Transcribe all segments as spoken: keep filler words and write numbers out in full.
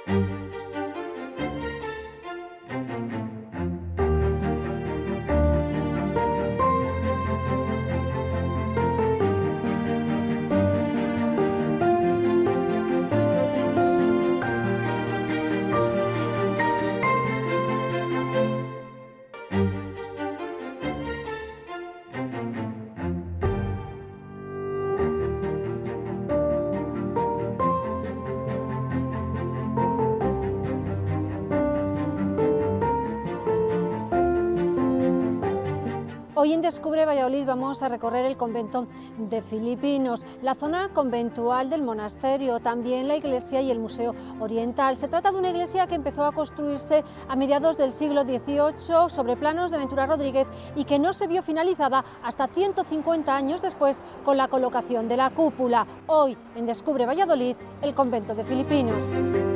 Hoy en Descubre Valladolid vamos a recorrer el convento de Filipinos, la zona conventual del monasterio, también la iglesia y el Museo Oriental. Se trata de una iglesia que empezó a construirse a mediados del siglo dieciocho sobre planos de Ventura Rodríguez y que no se vio finalizada hasta ciento cincuenta años después con la colocación de la cúpula. Hoy en Descubre Valladolid, el convento de Filipinos.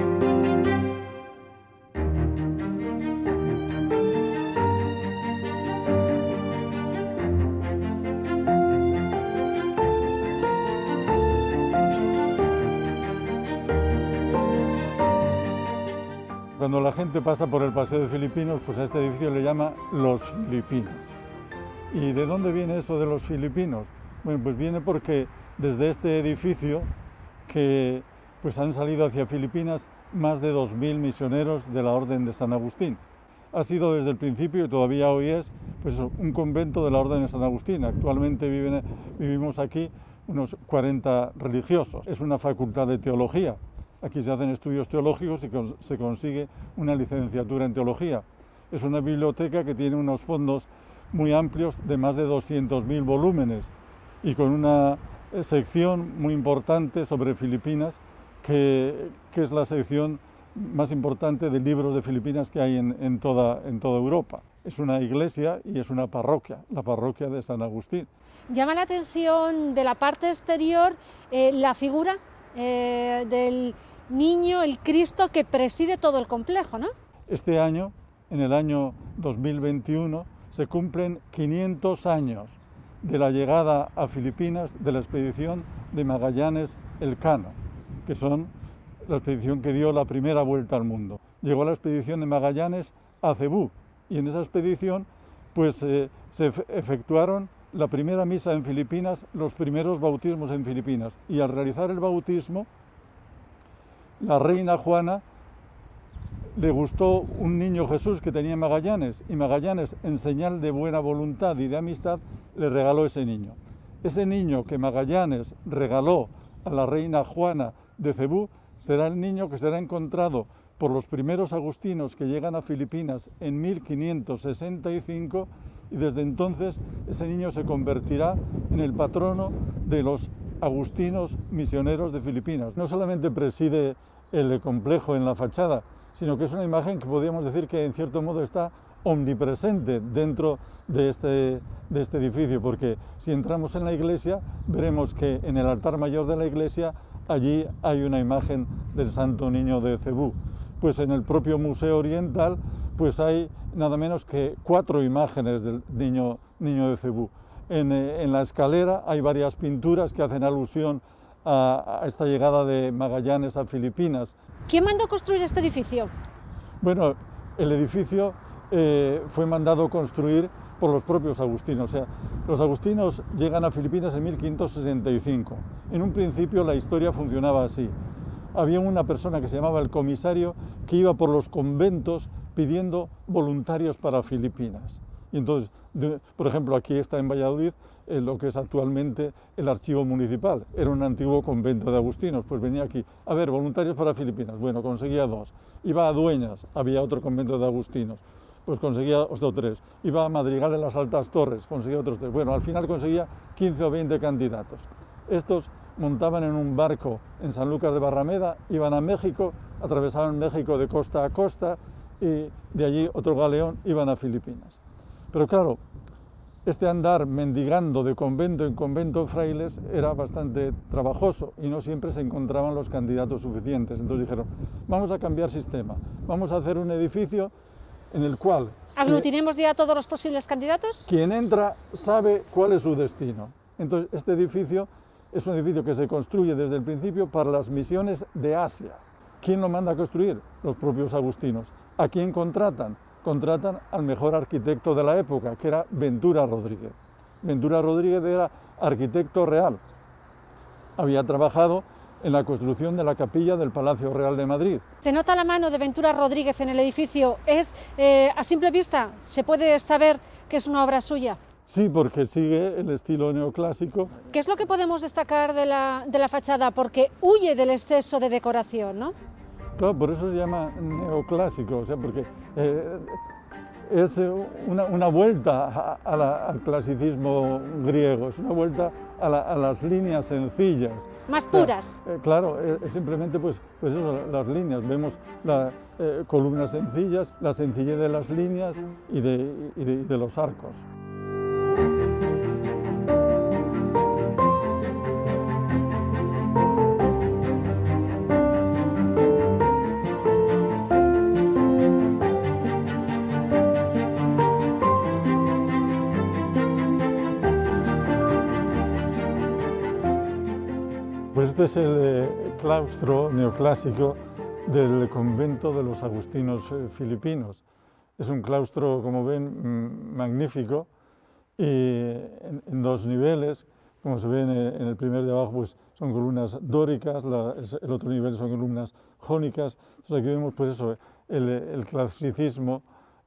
Cuando la gente pasa por el Paseo de Filipinos, pues a este edificio le llama Los Filipinos. ¿Y de dónde viene eso de los filipinos? Bueno, pues viene porque desde este edificio que pues han salido hacia Filipinas más de dos mil misioneros de la Orden de San Agustín. Ha sido desde el principio y todavía hoy es pues un convento de la Orden de San Agustín. Actualmente viven, vivimos aquí unos cuarenta religiosos. Es una facultad de teología. Aquí se hacen estudios teológicos y se consigue una licenciatura en teología. Es una biblioteca que tiene unos fondos muy amplios de más de doscientos mil volúmenes y con una sección muy importante sobre Filipinas, que, que es la sección más importante de libros de Filipinas que hay en, en, toda, en toda Europa. Es una iglesia y es una parroquia, la parroquia de San Agustín. Llama la atención de la parte exterior eh, la figura eh, del niño, el Cristo, que preside todo el complejo, ¿no? Este año, en el año dos mil veintiuno, se cumplen quinientos años de la llegada a Filipinas de la expedición de Magallanes Elcano, que son la expedición que dio la primera vuelta al mundo. Llegó la expedición de Magallanes a Cebú y en esa expedición pues, eh, se efectuaron la primera misa en Filipinas, los primeros bautismos en Filipinas, y al realizar el bautismo, la reina Juana le gustó un niño Jesús que tenía Magallanes, y Magallanes, en señal de buena voluntad y de amistad, le regaló ese niño. Ese niño que Magallanes regaló a la reina Juana de Cebú será el niño que será encontrado por los primeros agustinos que llegan a Filipinas en mil quinientos sesenta y cinco, y desde entonces ese niño se convertirá en el patrono de los agustinos misioneros de Filipinas. No solamente preside el complejo en la fachada, sino que es una imagen que podríamos decir que en cierto modo está omnipresente dentro de este, de este edificio, porque si entramos en la iglesia veremos que en el altar mayor de la iglesia allí hay una imagen del Santo Niño de Cebú. Pues en el propio Museo Oriental pues hay nada menos que cuatro imágenes del Niño, niño de Cebú. En, en la escalera hay varias pinturas que hacen alusión a, a esta llegada de Magallanes a Filipinas. ¿Quién mandó construir este edificio? Bueno, el edificio eh, fue mandado construir por los propios agustinos. O sea, los agustinos llegan a Filipinas en mil quinientos sesenta y cinco. En un principio la historia funcionaba así. Había una persona que se llamaba el comisario que iba por los conventos pidiendo voluntarios para Filipinas. Y entonces, de, por ejemplo, aquí está en Valladolid eh, lo que es actualmente el archivo municipal. Era un antiguo convento de agustinos, pues venía aquí, a ver, voluntarios para Filipinas. Bueno, conseguía dos. Iba a Dueñas, había otro convento de agustinos, pues conseguía otros tres. Iba a Madrigal en las Altas Torres, conseguía otros tres. Bueno, al final conseguía quince o veinte candidatos. Estos montaban en un barco en Sanlúcar de Barrameda, iban a México, atravesaban México de costa a costa y de allí otro galeón iban a Filipinas. Pero claro, este andar mendigando de convento en convento frailes era bastante trabajoso y no siempre se encontraban los candidatos suficientes. Entonces dijeron, vamos a cambiar sistema, vamos a hacer un edificio en el cual... ¿Aglutinemos ya a todos los posibles candidatos? Quien entra sabe cuál es su destino. Entonces este edificio es un edificio que se construye desde el principio para las misiones de Asia. ¿Quién lo manda a construir? Los propios agustinos. ¿A quién contratan? Contratan al mejor arquitecto de la época, que era Ventura Rodríguez. Ventura Rodríguez era arquitecto real. Había trabajado en la construcción de la capilla del Palacio Real de Madrid. ¿Se nota la mano de Ventura Rodríguez en el edificio? ¿Es, eh, a simple vista, se puede saber que es una obra suya? Sí, porque sigue el estilo neoclásico. ¿Qué es lo que podemos destacar de la, de la fachada? Porque huye del exceso de decoración, ¿no? Claro, por eso se llama neoclásico, o sea, porque eh, es una, una vuelta a, a la, al clasicismo griego, es una vuelta a, la, a las líneas sencillas. Más puras. O sea, eh, claro, es, es simplemente pues, pues eso, las líneas. Vemos las eh, columnas sencillas, la sencillez de las líneas y de, y de, y de los arcos. Pues este es el eh, claustro neoclásico del convento de los agustinos eh, filipinos. Es un claustro, como ven, magnífico, y en, en dos niveles. Como se ve en el, en el primer de abajo, pues son columnas dóricas, la, el otro nivel son columnas jónicas. Entonces aquí vemos pues eso, el, el clasicismo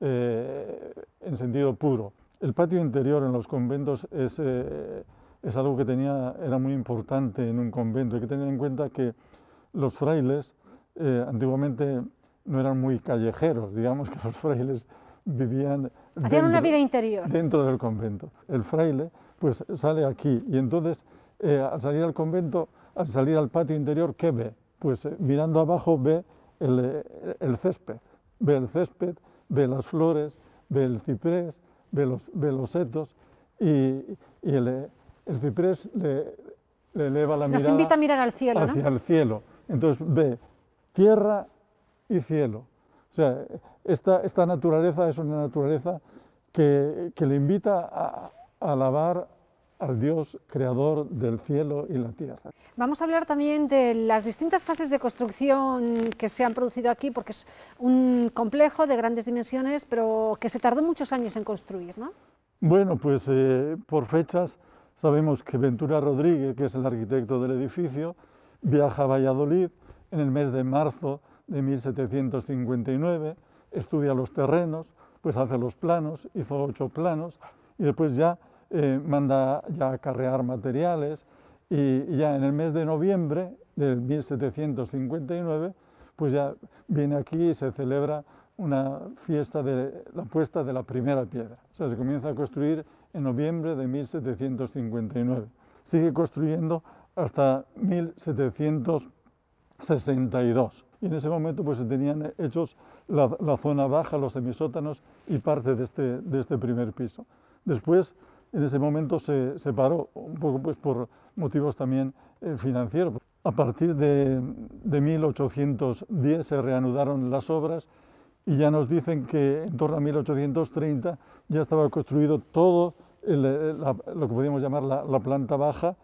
eh, en sentido puro. El patio interior en los conventos es, eh, es algo que tenía, era muy importante en un convento. Hay que tener en cuenta que los frailes eh, antiguamente no eran muy callejeros, digamos que los frailes vivían Hacían dentro, una vida interior. dentro del convento. El fraile pues sale aquí y entonces eh, al salir al convento, al salir al patio interior, ¿qué ve? Pues eh, mirando abajo ve el, el césped, ve el césped, ve las flores, ve el ciprés, ve los, ve los setos y, y el, el ciprés le, le eleva la Nos mirada invita a mirar al cielo, hacia ¿no? el cielo. Entonces ve tierra y cielo. O sea, esta, esta naturaleza es una naturaleza que, que le invita a, a alabar al Dios creador del cielo y la tierra. Vamos a hablar también de las distintas fases de construcción que se han producido aquí, porque es un complejo de grandes dimensiones, pero que se tardó muchos años en construir, ¿no? Bueno, pues eh, por fechas sabemos que Ventura Rodríguez, que es el arquitecto del edificio, viaja a Valladolid en el mes de marzo de mil setecientos cincuenta y nueve, estudia los terrenos, pues hace los planos, hizo ocho planos y después ya eh, manda ya acarrear materiales y, y ya en el mes de noviembre de mil setecientos cincuenta y nueve pues ya viene aquí y se celebra una fiesta de la puesta de la primera piedra. O sea, se comienza a construir en noviembre de mil setecientos cincuenta y nueve. Sigue construyendo hasta mil setecientos sesenta y dos. Y en ese momento pues se tenían hechos la, la zona baja, los semisótanos y parte de este, de este primer piso. Después, en ese momento se, se paró, un poco pues por motivos también eh, financieros. A partir de, de mil ochocientos diez se reanudaron las obras y ya nos dicen que en torno a mil ochocientos treinta ya estaba construido todo el, la, lo que podríamos llamar la, la planta baja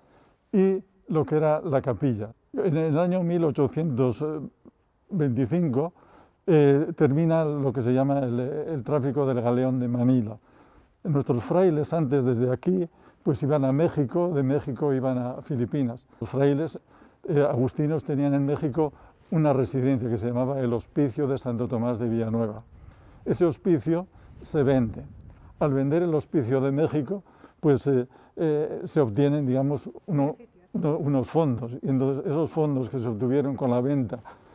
y lo que era la capilla. En el año mil ochocientos veinticinco eh, termina lo que se llama el, el tráfico del galeón de Manila. Nuestros frailes antes desde aquí pues iban a México, de México iban a Filipinas. Los frailes eh, agustinos tenían en México una residencia que se llamaba el Hospicio de Santo Tomás de Villanueva. Ese hospicio se vende. Al vender el Hospicio de México pues eh, eh, se obtienen, digamos, uno, uno, unos fondos. Y entonces esos fondos que se obtuvieron con la venta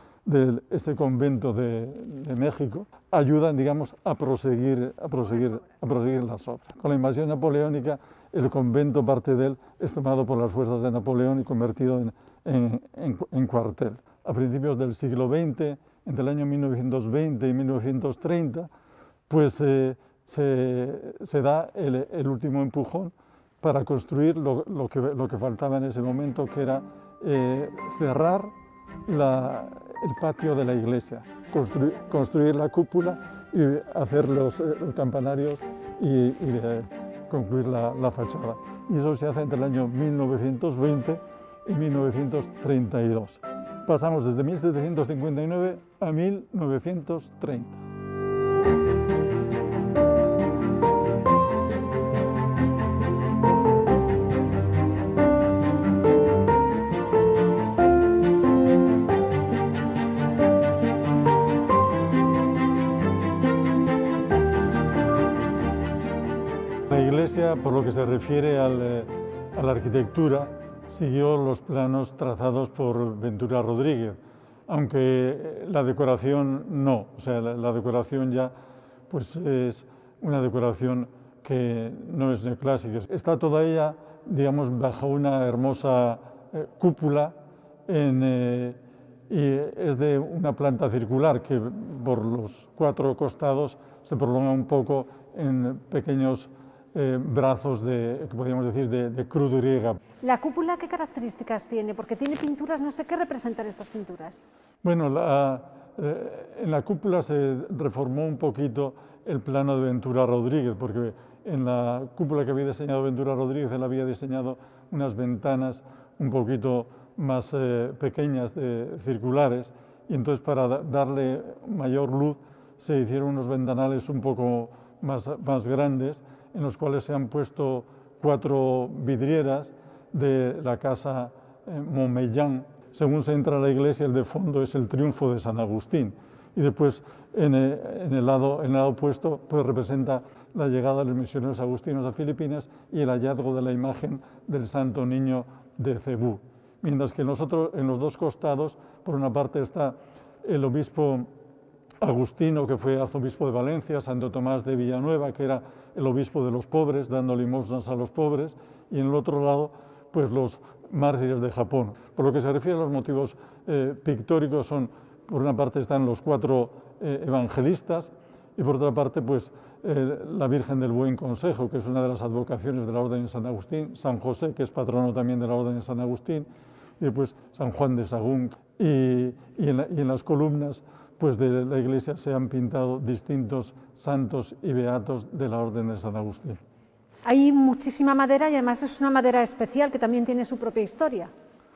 de ese convento de, de México ayudan, digamos, a proseguir, a, proseguir, a proseguir las obras. Con la invasión napoleónica, el convento, parte de él, es tomado por las fuerzas de Napoleón y convertido en, en, en, en cuartel. A principios del siglo veinte, entre el año mil novecientos veinte y mil novecientos treinta, pues eh, se, se da el, el último empujón para construir lo, lo, que, lo que faltaba en ese momento, que era eh, cerrar la, el patio de la iglesia, construir, construir la cúpula y hacer los, los campanarios y, y de, concluir la, la fachada. Y eso se hace entre el año mil novecientos veinte y mil novecientos treinta y dos. pasamos desde mil setecientos cincuenta y nueve a mil novecientos treinta. La iglesia, por lo que se refiere al, eh, a la arquitectura, siguió los planos trazados por Ventura Rodríguez, aunque la decoración no, o sea, la, la decoración ya pues es una decoración que no es neoclásica. Está toda ella, digamos, bajo una hermosa eh, cúpula en, eh, y es de una planta circular que por los cuatro costados se prolonga un poco en pequeños Eh, brazos de, que podríamos decir, de, de cruz griega. ¿La cúpula qué características tiene? Porque tiene pinturas, no sé qué representan estas pinturas. Bueno, la, eh, en la cúpula se reformó un poquito el plano de Ventura Rodríguez, porque en la cúpula que había diseñado Ventura Rodríguez, él había diseñado unas ventanas un poquito más eh, pequeñas, de, circulares, y entonces para da, darle mayor luz se hicieron unos ventanales un poco más, más grandes, en los cuales se han puesto cuatro vidrieras de la casa eh, Montmellán. Según se entra a la iglesia, el de fondo es el triunfo de San Agustín. Y después, en el, en el, lado, en el lado opuesto, pues representa la llegada de los misioneros agustinos a Filipinas y el hallazgo de la imagen del Santo Niño de Cebú. Mientras que en los, otros, en los dos costados, por una parte está el obispo Agustino, que fue arzobispo de Valencia, Santo Tomás de Villanueva, que era el obispo de los pobres, dando limosnas a los pobres, y en el otro lado, pues los mártires de Japón. Por lo que se refiere a los motivos eh, pictóricos, son, por una parte están los cuatro eh, evangelistas, y por otra parte, pues eh, la Virgen del Buen Consejo, que es una de las advocaciones de la Orden de San Agustín, San José, que es patrono también de la Orden de San Agustín, y después San Juan de Sagún, y, y, en, la, y en las columnas pues de la iglesia se han pintado distintos santos y beatos de la Orden de San Agustín. Hay muchísima madera y además es una madera especial que también tiene su propia historia.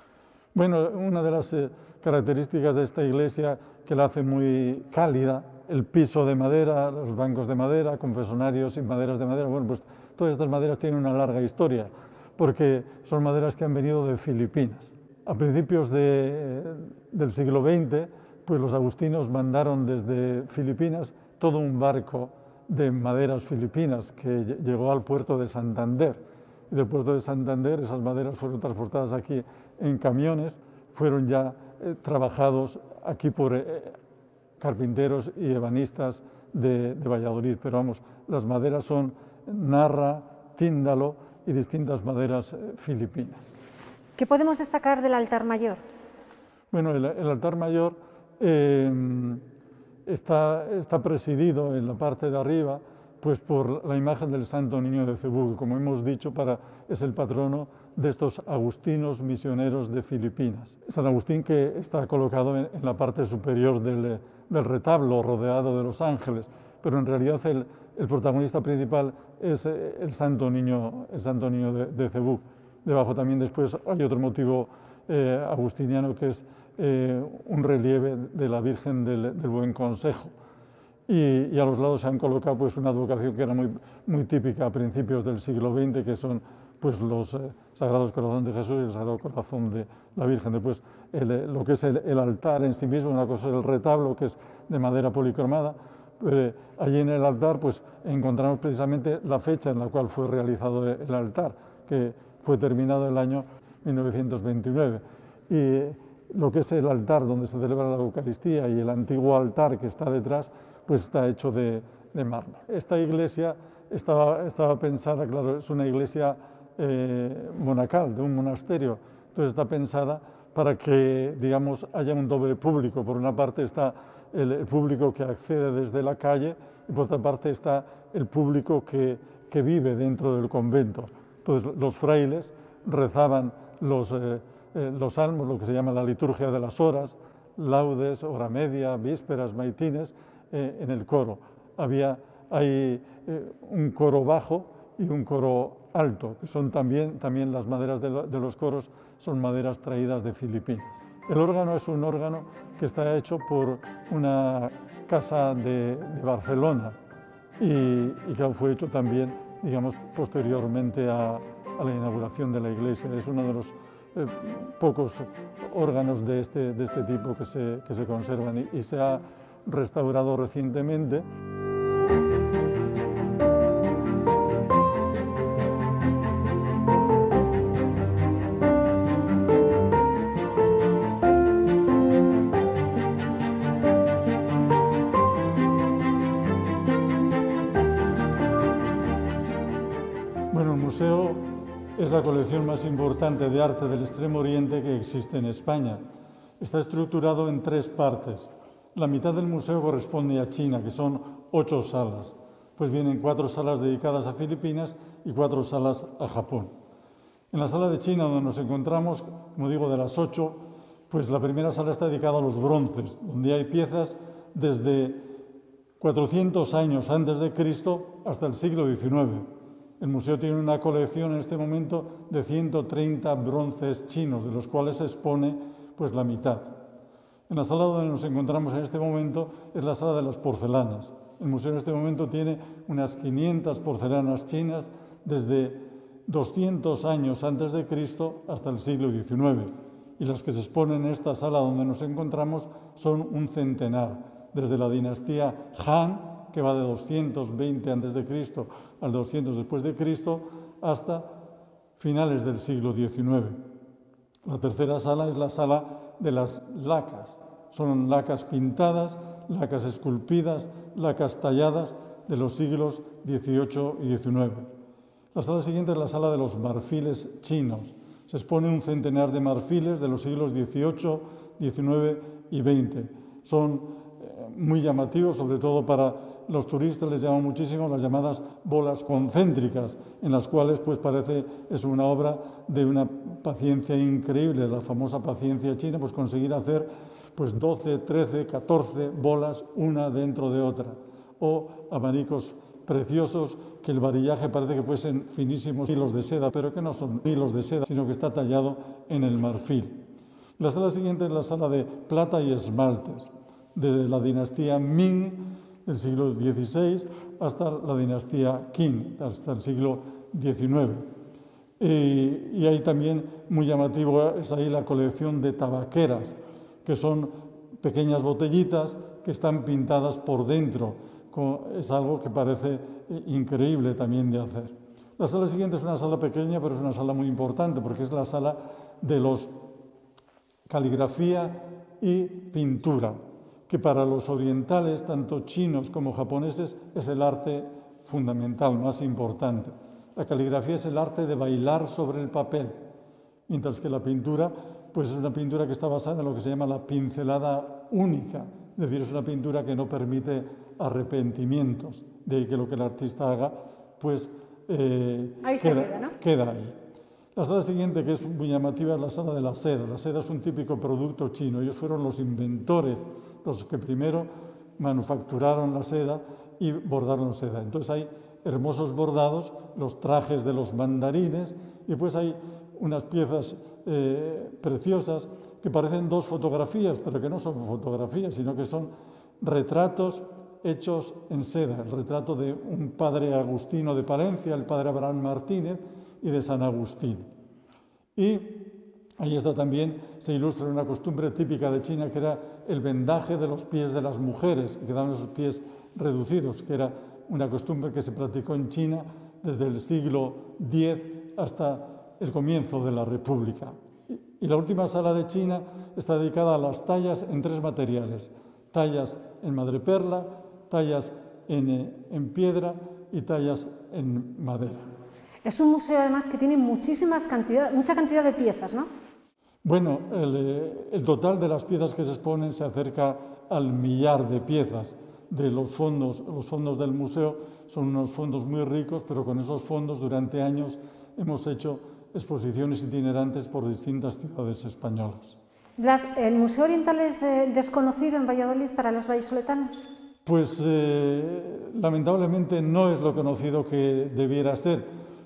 Bueno, una de las eh, características de esta iglesia que la hace muy cálida, el piso de madera, los bancos de madera, confesonarios y maderas de madera, bueno, pues todas estas maderas tienen una larga historia, porque son maderas que han venido de Filipinas. A principios de, del siglo veinte, pues los agustinos mandaron desde Filipinas todo un barco de maderas filipinas que llegó al puerto de Santander. Y del puerto de Santander esas maderas fueron transportadas aquí en camiones, fueron ya eh, trabajados aquí por eh, carpinteros y ebanistas de, de Valladolid. Pero vamos, las maderas son narra, tíndalo y distintas maderas eh, filipinas. ¿Qué podemos destacar del altar mayor? Bueno, el, el altar mayor Eh, está, está presidido en la parte de arriba pues por la imagen del Santo Niño de Cebú, que como hemos dicho para, es el patrono de estos agustinos misioneros de Filipinas. San Agustín, que está colocado en, en la parte superior del, del retablo, rodeado de los ángeles, pero en realidad el, el protagonista principal es el Santo Niño, el Santo Niño de, de Cebú. Debajo también después hay otro motivo eh, agustiniano que es Eh, un relieve de la Virgen del, del Buen Consejo. Y, y a los lados se han colocado pues, una advocación que era muy, muy típica a principios del siglo veinte, que son pues, los eh, Sagrados Corazón de Jesús y el Sagrado Corazón de la Virgen. Después, el, lo que es el, el altar en sí mismo, una cosa es el retablo, que es de madera policromada. Eh, allí en el altar pues, encontramos precisamente la fecha en la cual fue realizado el altar, que fue terminado el año mil novecientos veintinueve. Y, lo que es el altar donde se celebra la Eucaristía y el antiguo altar que está detrás, pues está hecho de, de mármol. Esta iglesia estaba, estaba pensada, claro, es una iglesia eh, monacal, de un monasterio, entonces está pensada para que, digamos, haya un doble público. Por una parte está el, el público que accede desde la calle y por otra parte está el público que, que vive dentro del convento. Entonces los frailes rezaban los... Eh, Eh, los salmos, lo que se llama la liturgia de las horas, laudes, hora media, vísperas, maitines, eh, en el coro. Había, hay eh, un coro bajo y un coro alto, que son también, también las maderas de, lo, de los coros, son maderas traídas de Filipinas. El órgano es un órgano que está hecho por una casa de, de Barcelona y, y que fue hecho también, digamos, posteriormente a, a la inauguración de la iglesia. Es uno de los eh, pocos órganos de este, de este tipo que se, que se conservan y, y se ha restaurado recientemente. Bueno, el museo es la colección más importante de arte del Extremo Oriente que existe en España. Está estructurado en tres partes. La mitad del museo corresponde a China, que son ocho salas. Pues vienen cuatro salas dedicadas a Filipinas y cuatro salas a Japón. En la sala de China, donde nos encontramos, como digo, de las ocho, pues la primera sala está dedicada a los bronces, donde hay piezas desde cuatrocientos años antes de Cristo hasta el siglo diecinueve. El museo tiene una colección en este momento de ciento treinta bronces chinos, de los cuales se expone pues, la mitad. En la sala donde nos encontramos en este momento es la sala de las porcelanas. El museo en este momento tiene unas quinientas porcelanas chinas desde doscientos años antes de Cristo hasta el siglo diecinueve. Y las que se exponen en esta sala donde nos encontramos son un centenar, desde la dinastía Han, que va de doscientos veinte antes de Cristo al doscientos después de Cristo, hasta finales del siglo diecinueve. La tercera sala es la sala de las lacas. Son lacas pintadas, lacas esculpidas, lacas talladas de los siglos dieciocho y diecinueve. La sala siguiente es la sala de los marfiles chinos. Se expone un centenar de marfiles de los siglos dieciocho, diecinueve y veinte. Son eh, muy llamativos, sobre todo para los turistas les llaman muchísimo las llamadas bolas concéntricas, en las cuales pues parece es una obra de una paciencia increíble, de la famosa paciencia china, pues conseguir hacer pues doce, trece, catorce bolas una dentro de otra, o abanicos preciosos que el varillaje parece que fuesen finísimos hilos de seda, pero que no son hilos de seda, sino que está tallado en el marfil. La sala siguiente es la sala de plata y esmaltes, desde la dinastía Ming, del siglo dieciséis hasta la dinastía Qing, hasta el siglo diecinueve. Y, y hay también, muy llamativo, es ahí la colección de tabaqueras, que son pequeñas botellitas que están pintadas por dentro. Es algo que parece increíble también de hacer. La sala siguiente es una sala pequeña, pero es una sala muy importante, porque es la sala de los caligrafía y pintura, que para los orientales, tanto chinos como japoneses, es el arte fundamental, más importante. La caligrafía es el arte de bailar sobre el papel, mientras que la pintura pues es una pintura que está basada en lo que se llama la pincelada única, es decir, es una pintura que no permite arrepentimientos, de ahí que lo que el artista haga, pues eh, ahí queda, se queda, ¿no? queda ahí. La sala siguiente, que es muy llamativa, es la sala de la seda. La seda es un típico producto chino. Ellos fueron los inventores, los que primero manufacturaron la seda y bordaron seda. Entonces hay hermosos bordados, los trajes de los mandarines, y pues hay unas piezas eh, preciosas que parecen dos fotografías, pero que no son fotografías, sino que son retratos hechos en seda. El retrato de un padre agustino de Palencia, el padre Abraham Martínez, y de San Agustín. Y ahí está también, se ilustra una costumbre típica de China, que era el vendaje de los pies de las mujeres, que quedaban esos pies reducidos, que era una costumbre que se practicó en China desde el siglo diez hasta el comienzo de la República. Y la última sala de China está dedicada a las tallas en tres materiales: tallas en madreperla, tallas en, en piedra y tallas en madera. Es un museo además que tiene muchísimas cantidad, mucha cantidad de piezas, ¿no? Bueno, el, el total de las piezas que se exponen se acerca al millar de piezas. De los fondos, los fondos del museo son unos fondos muy ricos, pero con esos fondos durante años hemos hecho exposiciones itinerantes por distintas ciudades españolas. Blas, ¿el Museo Oriental es eh, desconocido en Valladolid para los vallisoletanos? Pues eh, lamentablemente no es lo conocido que debiera ser,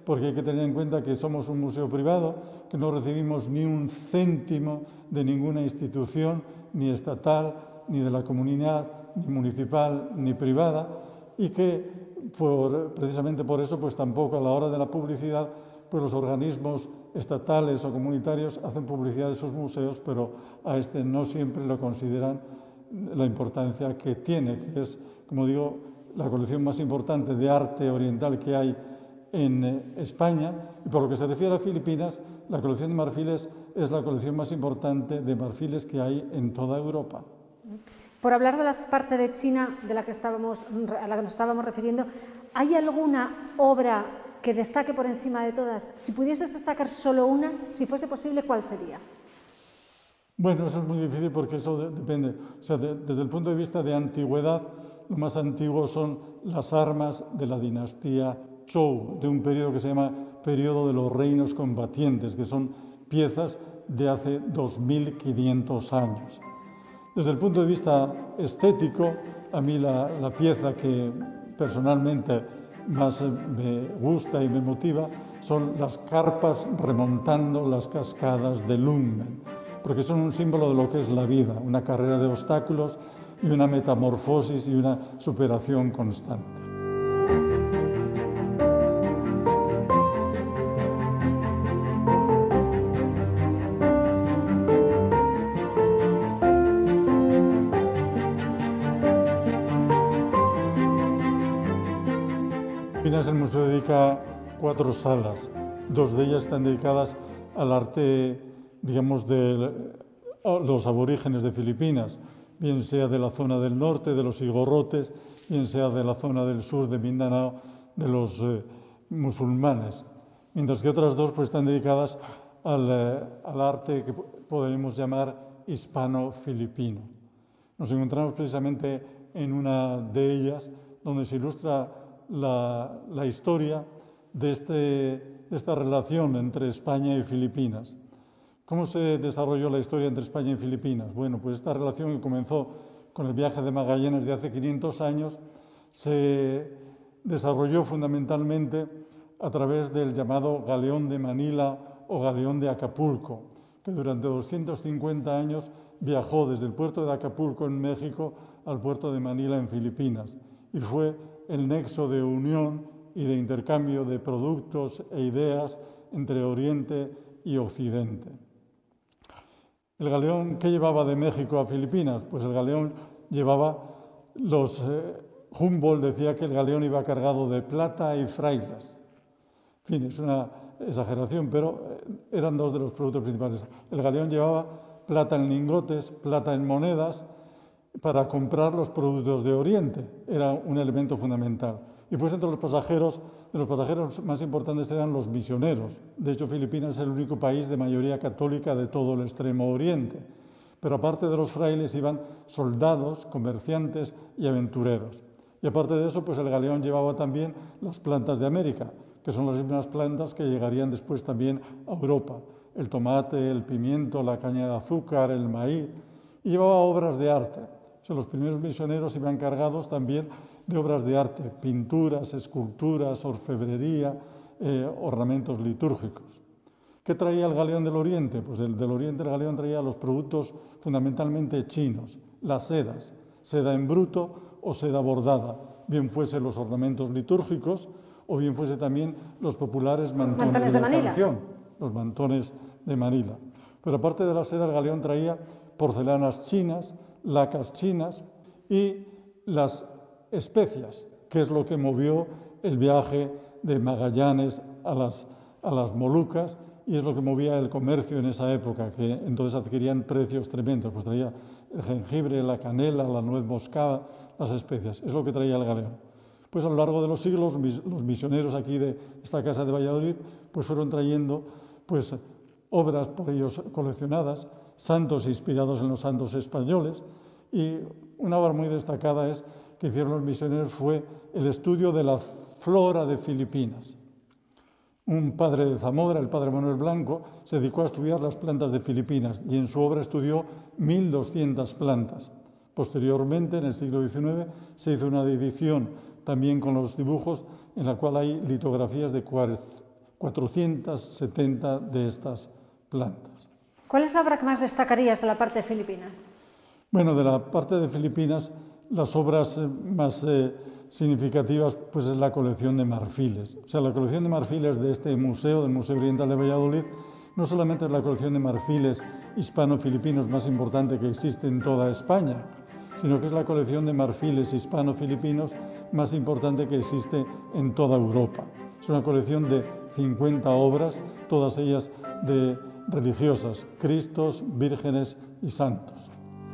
porque hay que tener en cuenta que somos un museo privado, que no recibimos ni un céntimo de ninguna institución, ni estatal, ni de la comunidad, ni municipal, ni privada, y que por, precisamente por eso pues tampoco a la hora de la publicidad pues los organismos estatales o comunitarios hacen publicidad de sus museos, pero a este no siempre lo consideran la importancia que tiene, que es, como digo, la colección más importante de arte oriental que hay en España. Y por lo que se refiere a Filipinas, la colección de marfiles es la colección más importante de marfiles que hay en toda Europa. Por hablar de la parte de China de la que estábamos, a la que nos estábamos refiriendo, ¿hay alguna obra que destaque por encima de todas? Si pudieses destacar solo una, si fuese posible, ¿cuál sería? Bueno, eso es muy difícil porque eso de, depende. O sea, de, desde el punto de vista de antigüedad, lo más antiguo son las armas de la dinastía Zhou, de un periodo que se llama periodo de los reinos combatientes, que son piezas de hace dos mil quinientos años. Desde el punto de vista estético, a mí la, la pieza que personalmente más me gusta y me motiva son las carpas remontando las cascadas de Lungmen, porque son un símbolo de lo que es la vida, una carrera de obstáculos y una metamorfosis y una superación constante. El museo dedica cuatro salas, dos de ellas están dedicadas al arte, digamos, de los aborígenes de Filipinas, bien sea de la zona del norte, de los igorrotes, bien sea de la zona del sur de Mindanao, de los eh, musulmanes, mientras que otras dos pues, están dedicadas al, eh, al arte que podemos llamar hispano-filipino. Nos encontramos precisamente en una de ellas donde se ilustra La, la historia de, este, de esta relación entre España y Filipinas. ¿Cómo se desarrolló la historia entre España y Filipinas? Bueno, pues esta relación que comenzó con el viaje de Magallanes de hace quinientos años se desarrolló fundamentalmente a través del llamado Galeón de Manila o Galeón de Acapulco, que durante doscientos cincuenta años viajó desde el puerto de Acapulco en México al puerto de Manila en Filipinas y fue el nexo de unión y de intercambio de productos e ideas entre Oriente y Occidente. ¿El galeón qué llevaba de México a Filipinas? Pues el galeón llevaba los... Eh, Humboldt decía que el galeón iba cargado de plata y frailes. En fin, es una exageración, pero eran dos de los productos principales. El galeón llevaba plata en lingotes, plata en monedas, para comprar los productos de Oriente. Era un elemento fundamental. Y pues entre los pasajeros, de los pasajeros más importantes eran los misioneros. De hecho, Filipinas es el único país de mayoría católica de todo el extremo oriente. Pero aparte de los frailes iban soldados, comerciantes y aventureros. Y aparte de eso, pues el galeón llevaba también las plantas de América, que son las mismas plantas que llegarían después también a Europa. El tomate, el pimiento, la caña de azúcar, el maíz. Y llevaba obras de arte. O sea, los primeros misioneros iban cargados también de obras de arte, pinturas, esculturas, orfebrería, eh, ornamentos litúrgicos. ¿Qué traía el galeón del Oriente? Pues el del Oriente el galeón traía los productos fundamentalmente chinos, las sedas, seda en bruto o seda bordada, bien fuese los ornamentos litúrgicos o bien fuese también los populares mantones, mantones de, de la canción, los mantones de Manila. Pero aparte de la seda, el galeón traía porcelanas chinas, lacas chinas y las especias, que es lo que movió el viaje de Magallanes a las, a las Molucas y es lo que movía el comercio en esa época, que entonces adquirían precios tremendos. Pues traía el jengibre, la canela, la nuez moscada, las especias, es lo que traía el galeón. Pues a lo largo de los siglos, los misioneros aquí de esta casa de Valladolid pues fueron trayendo pues, obras por ellos coleccionadas, santos inspirados en los santos españoles, y una obra muy destacada es que hicieron los misioneros fue el estudio de la flora de Filipinas. Un padre de Zamora, el padre Manuel Blanco, se dedicó a estudiar las plantas de Filipinas y en su obra estudió mil doscientas plantas. Posteriormente, en el siglo diecinueve, se hizo una edición también con los dibujos en la cual hay litografías de cuatrocientas setenta de estas plantas. ¿Cuál es la obra que más destacarías de la parte de Filipinas? Bueno, de la parte de Filipinas, las obras más eh, significativas pues es la colección de marfiles. O sea, la colección de marfiles de este museo, del Museo Oriental de Valladolid, no solamente es la colección de marfiles hispano-filipinos más importante que existe en toda España, sino que es la colección de marfiles hispano-filipinos más importante que existe en toda Europa. Es una colección de cincuenta obras, todas ellas de religiosas, Cristos, vírgenes y santos.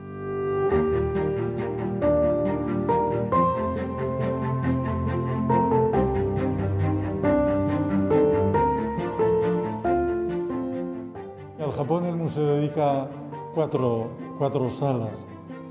Al Japón el museo dedica cuatro, cuatro salas.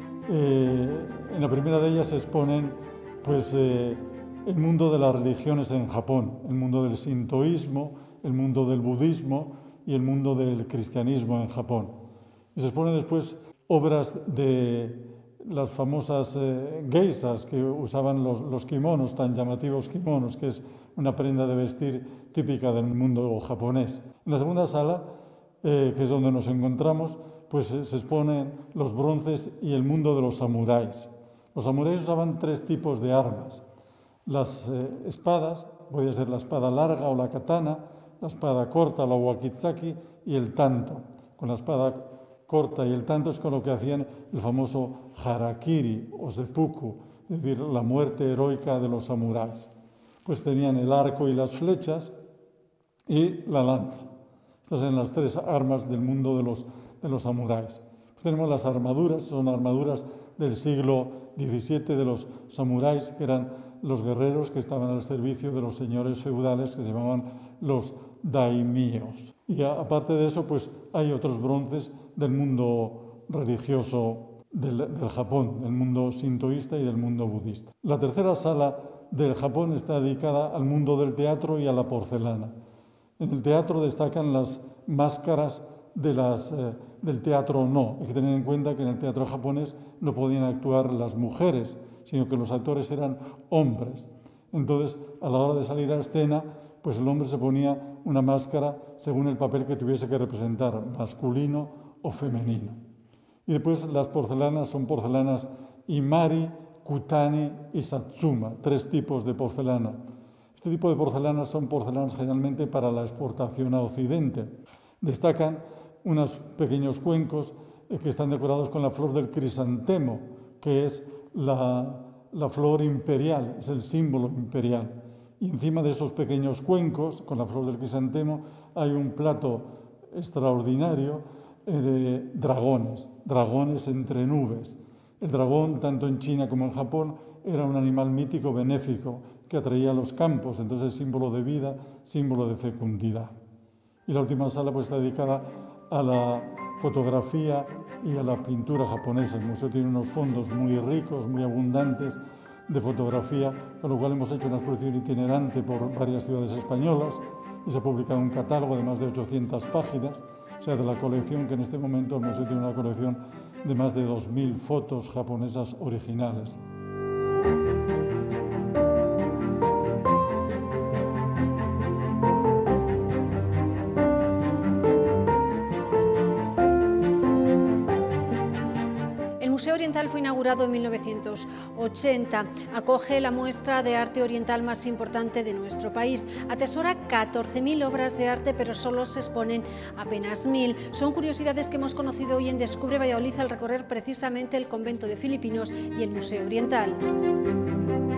Eh, en la primera de ellas se exponen pues, eh, el mundo de las religiones en Japón, el mundo del sintoísmo, el mundo del budismo y el mundo del cristianismo en Japón. Y se exponen después obras de las famosas eh, geisas que usaban los, los kimonos, tan llamativos kimonos, que es una prenda de vestir típica del mundo japonés. En la segunda sala, eh, que es donde nos encontramos, pues se exponen los bronces y el mundo de los samuráis. Los samuráis usaban tres tipos de armas. Las eh, espadas, podía ser la espada larga o la katana, la espada corta, la wakizaki, y el tanto. Con la espada corta y el tanto es con lo que hacían el famoso harakiri o seppuku, es decir, la muerte heroica de los samuráis. Pues tenían el arco y las flechas y la lanza. Estas eran las tres armas del mundo de los, de los samuráis. Pues tenemos las armaduras, son armaduras del siglo diecisiete de los samuráis, que eran los guerreros que estaban al servicio de los señores feudales que se llamaban los daimíos. Y a, aparte de eso, pues hay otros bronces del mundo religioso del, del Japón, del mundo sintoísta y del mundo budista. La tercera sala del Japón está dedicada al mundo del teatro y a la porcelana. En el teatro destacan las máscaras de las, eh, del teatro no. Hay que tener en cuenta que en el teatro japonés no podían actuar las mujeres, sino que los actores eran hombres. Entonces, a la hora de salir a escena, pues el hombre se ponía una máscara según el papel que tuviese que representar, masculino o femenino. Y después las porcelanas son porcelanas Imari, Kutani y Satsuma, tres tipos de porcelana. Este tipo de porcelanas son porcelanas generalmente para la exportación a Occidente. Destacan unos pequeños cuencos que están decorados con la flor del crisantemo, que es la, la flor imperial, es el símbolo imperial. Y encima de esos pequeños cuencos, con la flor del crisantemo, hay un plato extraordinario de dragones, dragones entre nubes. El dragón, tanto en China como en Japón, era un animal mítico benéfico que atraía a los campos, entonces símbolo de vida, símbolo de fecundidad. Y la última sala pues, está dedicada a la fotografía y a la pintura japonesa. El museo tiene unos fondos muy ricos, muy abundantes de fotografía, con lo cual hemos hecho una exposición itinerante por varias ciudades españolas y se ha publicado un catálogo de más de ochocientas páginas, o sea, de la colección que en este momento el museo tiene una colección de más de dos mil fotos japonesas originales. El Museo Oriental fue inaugurado en mil novecientos ochenta. Acoge la muestra de arte oriental más importante de nuestro país. Atesora catorce mil obras de arte, pero solo se exponen apenas mil. Son curiosidades que hemos conocido hoy en Descubre Valladolid al recorrer precisamente el convento de Filipinos y el Museo Oriental.